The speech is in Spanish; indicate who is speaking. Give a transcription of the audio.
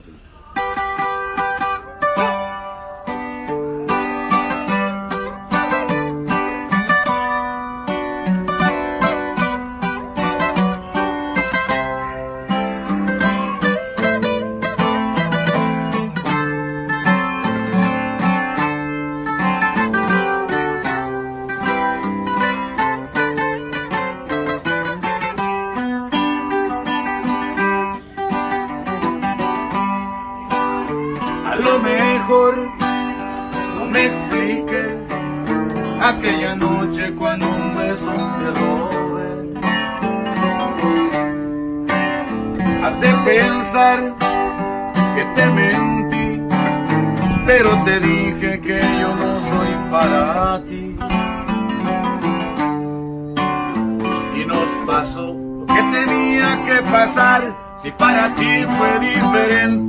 Speaker 1: A lo mejor no me explique aquella noche cuando un beso te robé. Has de pensar que te mentí, pero te dije que yo no soy para ti. Y nos pasó lo que tenía que pasar, si para ti fue diferente.